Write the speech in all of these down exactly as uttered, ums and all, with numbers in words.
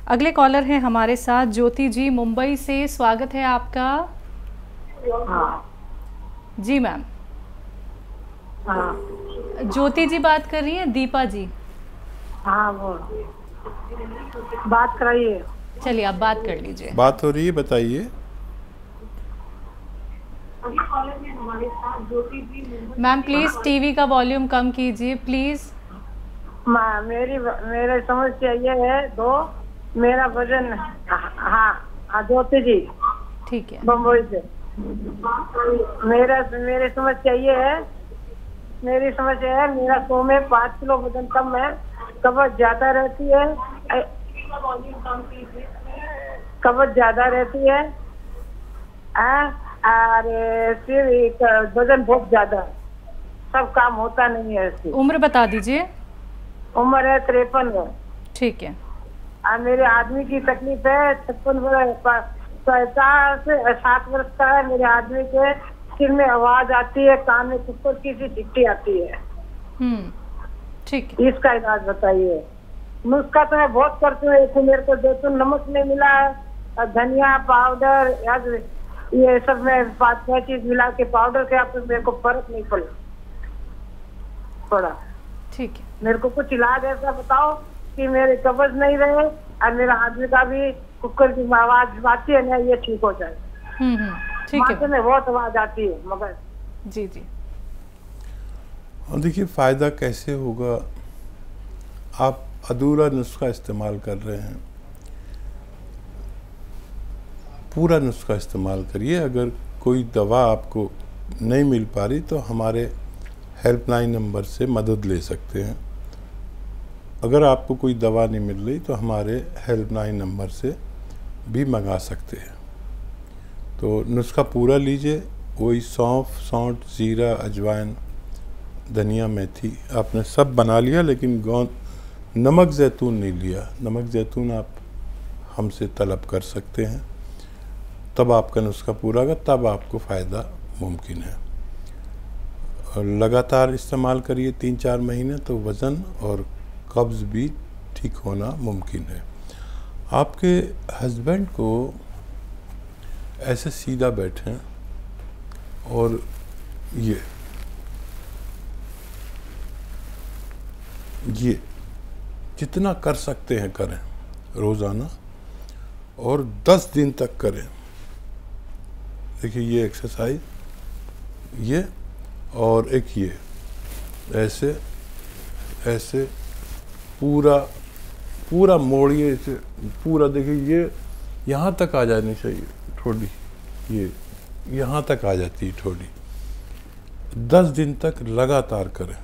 अगले कॉलर हैं हमारे साथ ज्योति जी मुंबई से, स्वागत है आपका। हाँ जी मैम। हाँ ज्योति जी बात कर रही हैं, दीपा जी? हाँ वो बात कराइए। चलिए आप बात कर लीजिए। बात हो रही है, बताइए। मैम प्लीज टीवी का वॉल्यूम कम कीजिए प्लीज। माँ मेरी मेरे समस्या ये है, दो मेरा वजन, हाँ हाँ ज्योति जी ठीक है। बम्बई से। मेरा मेरी समस्या ये है, मेरी समस्या है मेरा सौ में पाँच किलो वजन कम है, कब्ज ज्यादा रहती है, कब्ज ज्यादा रहती है और फिर वजन बहुत ज्यादा, सब काम होता नहीं है इसकी। उम्र बता दीजिए। उम्र है तिरपन है। ठीक है। और मेरे आदमी की तकलीफ है, छप्पन पचास साठ वर्ष का है। मेरे आदमी के सिर में आवाज आती है, कान में कुकर की सी सिट्टी आती है। हम्म ठीक है। इसका इलाज बताइए। नुस्खा तो मैं बहुत करती हूँ, एक मेरे को जैतून नमक नहीं मिला है, धनिया पाउडर याद ये सब मैं पाँच छह चीज मिला के पाउडर किया तो मेरे को फर्क नहीं पड़ा थोड़ा। ठीक है। मेरे को कुछ इलाज ऐसा बताओ कि मेरे कब्ज नहीं रहे और मेरा आदमी का भी कुकर की आवाज आती है ना, ये ठीक हो जाए। हम्म हम्म ठीक है। माथे में बहुत आवाज आती है मगर। जी जी। और देखिए फ़ायदा कैसे होगा, आप अधूरा नुस्खा इस्तेमाल कर रहे हैं, पूरा नुस्खा इस्तेमाल करिए। अगर कोई दवा आपको नहीं मिल पा रही तो हमारे हेल्पलाइन नंबर से मदद ले सकते हैं। अगर आपको कोई दवा नहीं मिल रही तो हमारे हेल्पलाइन नंबर से भी मंगा सकते हैं। तो नुस्खा पूरा लीजिए। वही सौंफ, सौंठ, जीरा, अजवाइन, धनिया, मेथी आपने सब बना लिया, लेकिन गौन नमक ज़ैतून नहीं लिया। नमक ज़ैतून आप हमसे तलब कर सकते हैं, तब आपका नुस्खा पूरा होगा, तब आपको फ़ायदा मुमकिन है। और लगातार इस्तेमाल करिए तीन चार महीने, तो वज़न और कब्ज़ भी ठीक होना मुमकिन है। आपके हस्बैंड को ऐसे सीधा बैठें और ये ये जितना कर सकते हैं करें रोज़ाना, और दस दिन तक करें। देखिए ये एक्सरसाइज, ये और एक ये ऐसे ऐसे पूरा पूरा मोड़िए इसे पूरा। देखिए ये यहाँ तक आ जानी चाहिए ठोड़ी, ये यहाँ तक आ जाती है ठोड़ी। दस दिन तक लगातार करें।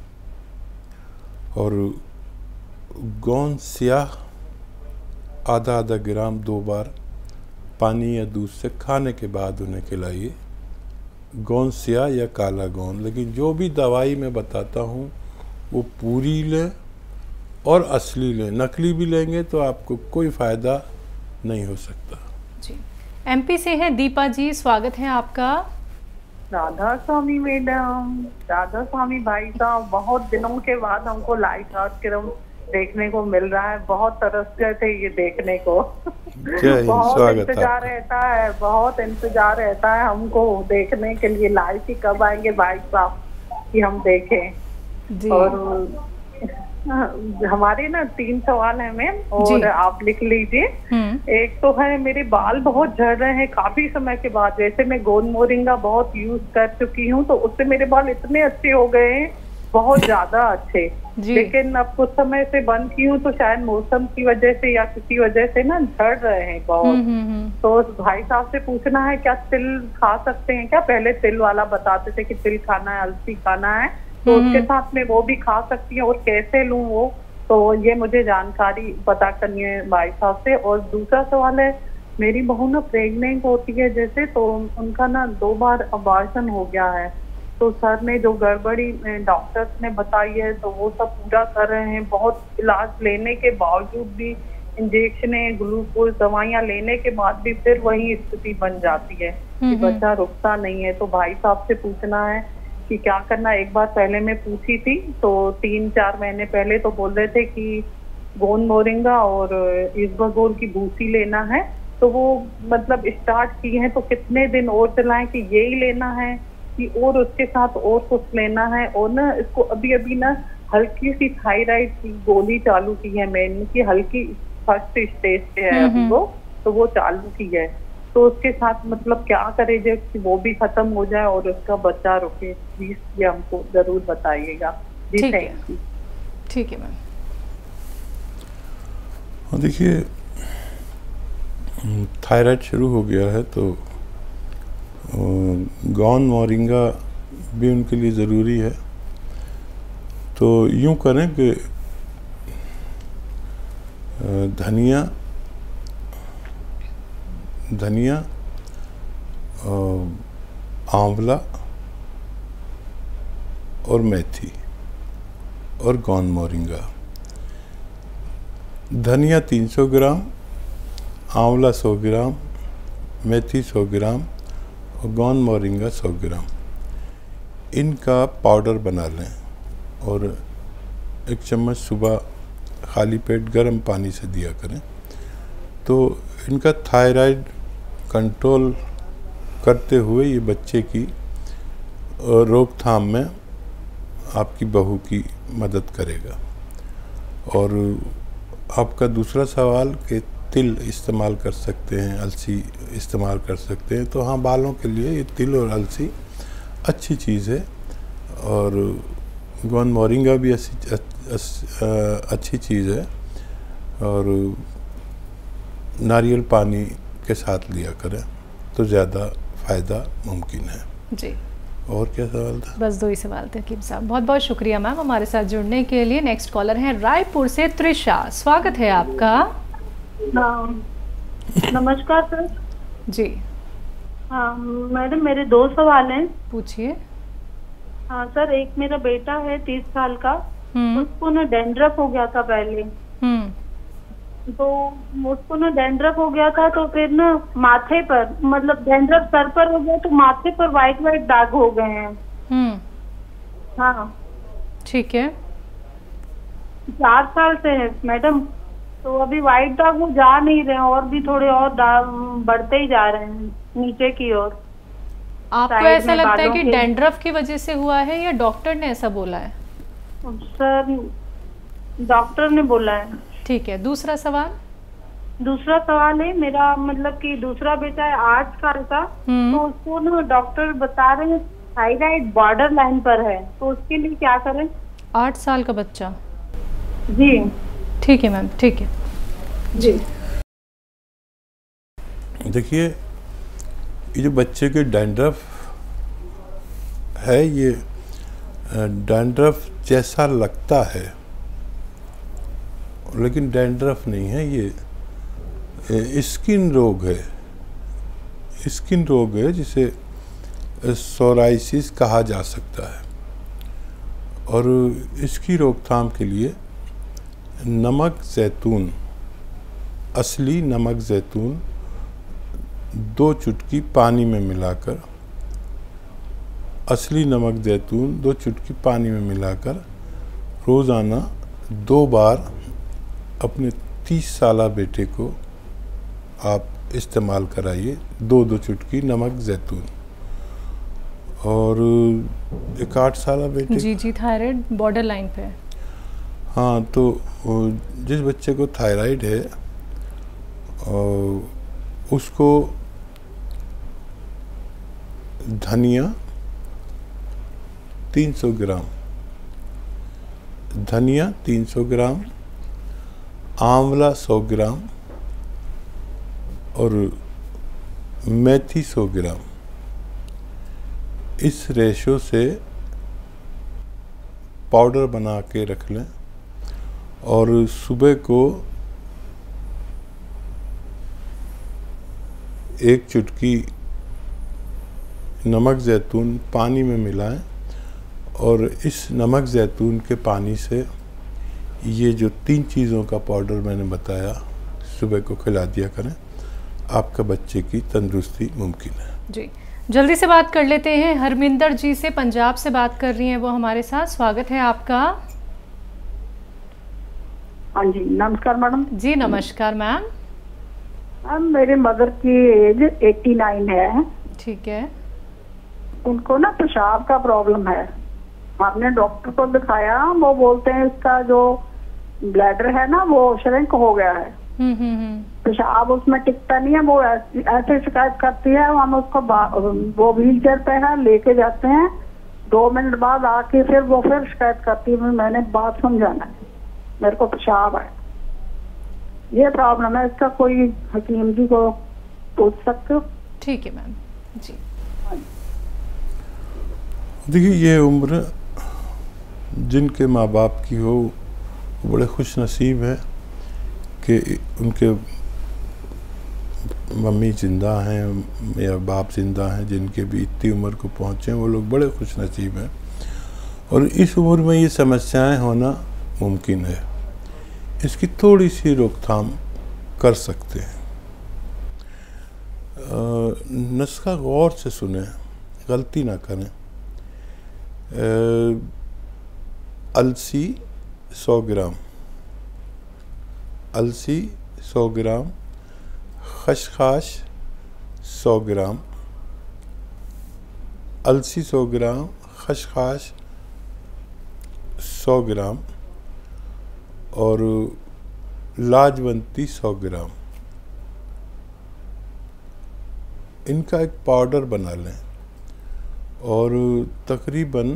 और गोंद स्याह आधा आधा ग्राम दो बार पानी या दूध से खाने के बाद उन्हें खिलाइए। गोंद स्याह या काला गोंद, लेकिन जो भी दवाई मैं बताता हूँ वो पूरी लें और असली लें। नकली भी लेंगे तो आपको कोई फ़ायदा नहीं हो सकता। जी। एमपी से है दीपा जी, स्वागत है आपका। राधा स्वामी मैडम, राधा स्वामी भाई साहब, बहुत दिनों के बाद हमको लाइव कार्यक्रम देखने को मिल रहा है। बहुत तरस गए थे ये देखने को। बहुत इंतजार रहता है, बहुत इंतजार रहता है हमको देखने के लिए लाइव की कब आएंगे भाई साहब कि हम देखें जी। और हमारे ना तीन सवाल है मैम, और आप लिख लीजिए। एक तो है मेरे बाल बहुत झड़ रहे हैं काफी समय के बाद। जैसे मैं गोंद मोरिंगा बहुत यूज कर चुकी हूँ तो उससे मेरे बाल इतने अच्छे हो गए हैं, बहुत ज्यादा अच्छे। लेकिन अब कुछ समय से बंद की हूँ तो शायद मौसम की वजह से या किसी वजह से ना झड़ रहे हैं बहुत। तो भाई साहब से पूछना है क्या तिल खा सकते हैं क्या? पहले तिल वाला बताते थे कि तिल खाना है, अलसी खाना है, तो उसके साथ में वो भी खा सकती है और कैसे लूं वो, तो ये मुझे जानकारी पता करनी है भाई साहब से। और दूसरा सवाल है, मेरी बहू ना प्रेग्नेंट होती है जैसे, तो उनका ना दो बार अबॉर्शन हो गया है। तो सर ने जो गड़बड़ी डॉक्टर्स ने बताई है तो वो सब पूरा कर रहे हैं। बहुत इलाज लेने के बावजूद भी, इंजेक्शन ग्लूकोज दवाइयाँ लेने के बाद भी फिर वही स्थिति बन जाती है कि बच्चा रुकता नहीं है। तो भाई साहब से पूछना है कि क्या करना। एक बार पहले मैं पूछी थी तो तीन चार महीने पहले तो बोल रहे थे कि गोंद मोरिंगा और इसबगोल की भूसी लेना है। तो वो मतलब स्टार्ट किए हैं, तो कितने दिन और चलाएं कि यही लेना है कि और उसके साथ और कुछ लेना है? और ना इसको अभी अभी ना हल्की सी थायराइड की गोली चालू की है मैंने, कि हल्की फर्स्ट स्टेज पे है अभी वो, तो वो चालू की है। तो उसके साथ मतलब क्या करे जो कि वो भी खत्म हो जाए और उसका बच्चा रुके, प्लीज ये हमको जरूर बताइएगा जी। ठीक है, थैंक यू। ठीक है मैम। हाँ, देखिए थायराइड शुरू हो गया है तो गोंद मोरिंगा भी उनके लिए ज़रूरी है। तो यूँ करें कि धनिया धनिया आंवला और मेथी और गोंद मोरिंगा। धनिया तीन सौ ग्राम, आंवला सौ ग्राम, मेथी सौ ग्राम और गोंद मोरिंगा सौ ग्राम, इनका पाउडर बना लें और एक चम्मच सुबह खाली पेट गर्म पानी से दिया करें। तो इनका थायराइड कंट्रोल करते हुए ये बच्चे की रोकथाम में आपकी बहू की मदद करेगा। और आपका दूसरा सवाल कि तिल इस्तेमाल कर सकते हैं, अलसी इस्तेमाल कर सकते हैं, तो हाँ, बालों के लिए ये तिल और अलसी अच्छी चीज़ है। और गोंद मोरिंगा भी अच्छी अच्छी चीज़ है और नारियल पानी के साथ लिया करें तो ज़्यादा फ़ायदा मुमकिन है जी। और क्या सवाल था? बस दो ही सवाल थे हकीम साहब। बहुत बहुत शुक्रिया मैम हमारे साथ जुड़ने के लिए। नेक्स्ट कॉलर है रायपुर से त्रिशा, स्वागत है आपका। हाँ, नमस्कार सर जी। हाँ मैडम, मेरे दो सवाल हैं। पूछिए। हाँ सर, एक मेरा बेटा है तीस साल का, हम्म उसको ना डैंड्रफ हो गया था पहले। हम्म तो उसको ना डैंड्रफ हो गया था, तो फिर ना माथे पर, मतलब डैंड्रफ सर पर हो गया तो माथे पर वाइट वाइट दाग हो गए हैं। हम्म हाँ, ठीक है। चार साल से है मैडम। तो अभी वाइट दाग वो जा नहीं रहे हैं और भी थोड़े और दाग बढ़ते ही जा रहे हैं नीचे की ओर। आपको साइड ऐसा में लगता है बालों कि के- डैंड्रफ की वजह से हुआ है या डॉक्टर ने ऐसा बोला है? सर डॉक्टर ने बोला है। ठीक है, दूसरा सवाल। दूसरा सवाल है मेरा, मतलब कि दूसरा बेटा है आठ साल का, हम्म। तो उसको ना डॉक्टर बता रहे हैं थायराइड बॉर्डर लाइन पर है, तो उसके लिए क्या करें? आठ साल का बच्चा। जी ठीक है मैम, ठीक है जी। देखिए, ये जो बच्चे के डैंड्रफ है, ये डैंड्रफ जैसा लगता है लेकिन डैंड्रफ नहीं है, ये स्किन रोग है। स्किन रोग है जिसे सोराइसिस कहा जा सकता है। और इसकी रोकथाम के लिए नमक जैतून, असली नमक जैतून दो चुटकी पानी में मिलाकर, असली नमक जैतून दो चुटकी पानी में मिलाकर रोज़ाना दो बार अपने तीस साला बेटे को आप इस्तेमाल कराइए, दो दो चुटकी नमक जैतून। और एक आठ साला बेटे, जी जी, थायराइड बॉर्डर लाइन पे है। हाँ, तो जिस बच्चे को थायराइड है उसको धनिया तीन सौ ग्राम, धनिया तीन सौ ग्राम, आंवला सौ ग्राम और मेथी सौ ग्राम, इस रेशो से पाउडर बना के रख लें। और सुबह को एक चुटकी नमक जैतून पानी में मिलाएं और इस नमक जैतून के पानी से ये जो तीन चीज़ों का पाउडर मैंने बताया सुबह को खिला दिया करें, आपका बच्चे की तंदुरुस्ती मुमकिन है। जी, जल्दी से बात कर लेते हैं। हरमिंदर जी से पंजाब से बात कर रही हैं वो हमारे साथ, स्वागत है आपका। हाँ जी, नमस्कार मैडम। जी नमस्कार मैम। मैम मेरे मदर की एज नवासी है। ठीक है। उनको ना पेशाब का प्रॉब्लम है। आपने डॉक्टर को दिखाया, वो बोलते हैं इसका जो ब्लैडर है ना वो श्रिंक हो गया है। हम्म हम्म हम्म। पेशाब उसमें टिकता नहीं है। वो ऐसे ऐसे शिकायत करती है। हम उसको वो व्हील चेयर पे है, लेके जाते हैं, दो मिनट बाद आके फिर वो फिर शिकायत करती है। मैंने बात समझाना है, मेरे को पेशाब है, ये प्रॉब्लम है। इसका कोई हकीम जी को पूछ सकते हो? ठीक है मैम जी। देखिए, ये उम्र जिनके माँ बाप की हो वो बड़े खुश नसीब है कि उनके मम्मी ज़िंदा हैं या बाप ज़िंदा हैं, जिनके भी इतनी उम्र को पहुँचे वो लोग बड़े खुश नसीब हैं। और इस उम्र में ये समस्याएं होना मुमकिन है। इसकी थोड़ी सी रोकथाम कर सकते हैं। नुस्खा गौर से सुने, गलती ना करें। आ, अलसी सौ ग्राम, अलसी सौ ग्राम, खसखस सौ ग्राम, अलसी सौ ग्राम, खसखस सौ ग्राम और लाजवंती सौ ग्राम, इनका एक पाउडर बना लें और तकरीबन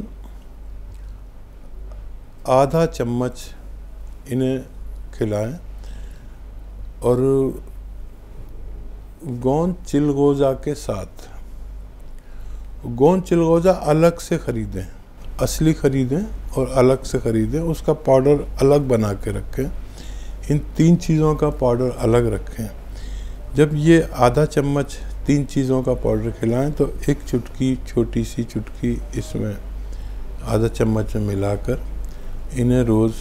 आधा चम्मच इन्हें खिलाएं। और गोंद चिलगोज़ा के साथ, गोंद चिलगोज़ा अलग से ख़रीदें, असली ख़रीदें और अलग से ख़रीदें, उसका पाउडर अलग बना के रखें। इन तीन चीज़ों का पाउडर अलग रखें। जब ये आधा चम्मच तीन चीज़ों का पाउडर खिलाएं तो एक चुटकी, छोटी सी चुटकी इसमें आधा चम्मच में मिलाकर इन्हें रोज़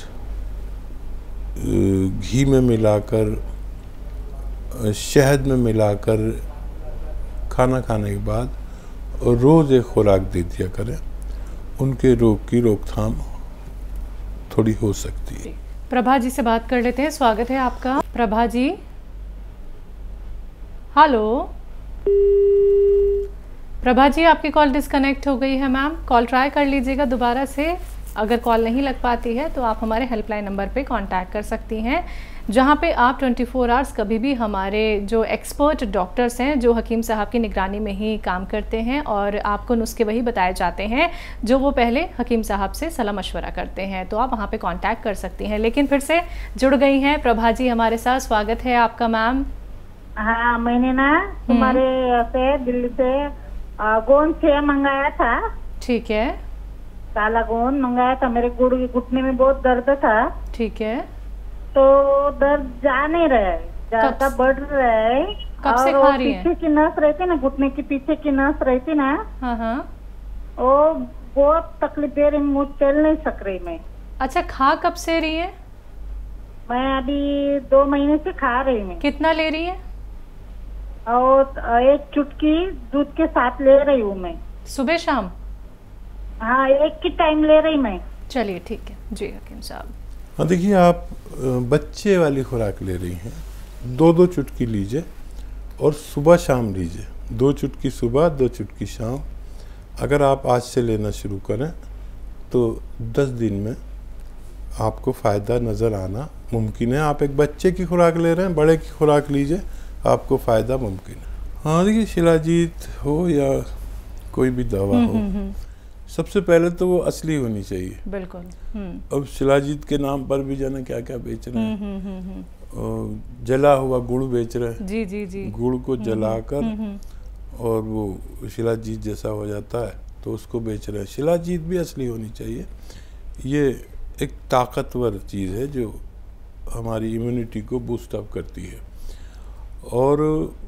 घी में मिलाकर, शहद में मिलाकर खाना खाने के बाद और रोज़ एक खुराक दे दिया करें। उनके रोग की रोकथाम थोड़ी हो सकती है। प्रभा जी से बात कर लेते हैं। स्वागत है आपका प्रभा जी। हेलो प्रभा जी, आपकी कॉल डिस्कनेक्ट हो गई है मैम। कॉल ट्राई कर लीजिएगा दोबारा से। अगर कॉल नहीं लग पाती है तो आप हमारे हेल्पलाइन नंबर पे कांटेक्ट कर सकती हैं, जहां पे आप चौबीस आवर्स कभी भी हमारे जो एक्सपर्ट डॉक्टर्स हैं जो हकीम साहब की निगरानी में ही काम करते हैं और आपको नुस्खे वही बताए जाते हैं जो वो पहले हकीम साहब से सलाह मशवरा करते हैं। तो आप वहां पे कांटेक्ट कर सकती हैं। लेकिन फिर से जुड़ गई हैं प्रभा जी हमारे साथ। स्वागत है आपका मैम। हाँ, मैंने ना तुम्हारे से दिल्ली से गोंद से मंगाया था। ठीक है। काला गोंद मंगाया था। मेरे गुड़ घुटने में बहुत दर्द था। ठीक है। तो दर्द जा नहीं रहा है, ज्यादा बढ़ रहा है। कब से खा रही हैं? पीछे की नस रहती ना, घुटने की पीछे की नस रहती ना, हाँ हाँ, वो बहुत तकलीफ दे रही, मुझ चल नहीं सक रही मैं। अच्छा, खा कब से रही है? मैं अभी दो महीने से खा रही हूँ। कितना ले रही है? और एक चुटकी दूध के साथ ले रही हूँ मैं, सुबह शाम। हाँ, एक की टाइम ले रही मैं। चलिए ठीक है जी हकीम साहब। हाँ, देखिए, आप बच्चे वाली खुराक ले रही हैं। दो दो चुटकी लीजिए और सुबह शाम लीजिए। दो चुटकी सुबह, दो चुटकी शाम। अगर आप आज से लेना शुरू करें तो दस दिन में आपको फ़ायदा नज़र आना मुमकिन है। आप एक बच्चे की खुराक ले रहे हैं, बड़े की खुराक लीजिए, आपको फ़ायदा मुमकिन है। हाँ, देखिए, शिलाजीत हो या कोई भी दवा हो, सबसे पहले तो वो असली होनी चाहिए। बिल्कुल। अब शिलाजीत के नाम पर भी जाने क्या क्या बेच रहे हैं। जला हुआ गुड़ बेच रहे हैं। जी जी जी। गुड़ को जलाकर और वो शिलाजीत जैसा हो जाता है तो उसको बेच रहे हैं। शिलाजीत भी असली होनी चाहिए। ये एक ताकतवर चीज़ है जो हमारी इम्यूनिटी को बूस्ट अप करती है। और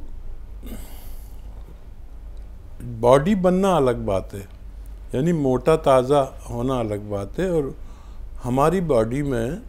बॉडी बनना अलग बात है, यानी मोटा ताज़ा होना अलग बात है। और हमारी बॉडी में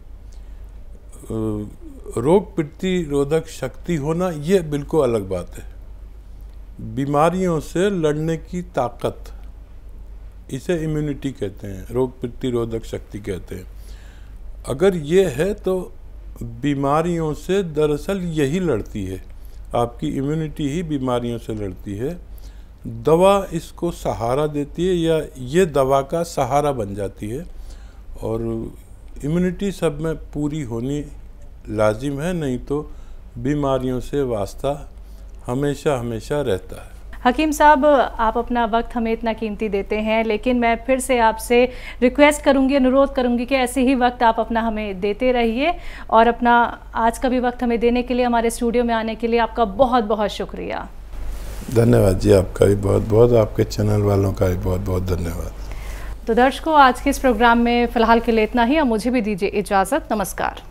रोग प्रतिरोधक शक्ति होना ये बिल्कुल अलग बात है। बीमारियों से लड़ने की ताकत, इसे इम्यूनिटी कहते हैं, रोग प्रतिरोधक शक्ति कहते हैं। अगर ये है तो बीमारियों से दरअसल यही लड़ती है, आपकी इम्यूनिटी ही बीमारियों से लड़ती है। दवा इसको सहारा देती है या ये दवा का सहारा बन जाती है, और इम्यूनिटी सब में पूरी होनी लाजिम है, नहीं तो बीमारियों से वास्ता हमेशा हमेशा रहता है। हकीम साहब, आप अपना वक्त हमें इतना कीमती देते हैं, लेकिन मैं फिर से आपसे रिक्वेस्ट करूंगी, अनुरोध करूंगी कि ऐसे ही वक्त आप अपना हमें देते रहिए, और अपना आज का भी वक्त हमें देने के लिए, हमारे स्टूडियो में आने के लिए आपका बहुत बहुत शुक्रिया। धन्यवाद जी, आपका भी बहुत बहुत, आपके चैनल वालों का भी बहुत बहुत धन्यवाद। तो दर्शकों, आज के इस प्रोग्राम में फ़िलहाल के लिए इतना ही। अब मुझे भी दीजिए इजाज़त। नमस्कार।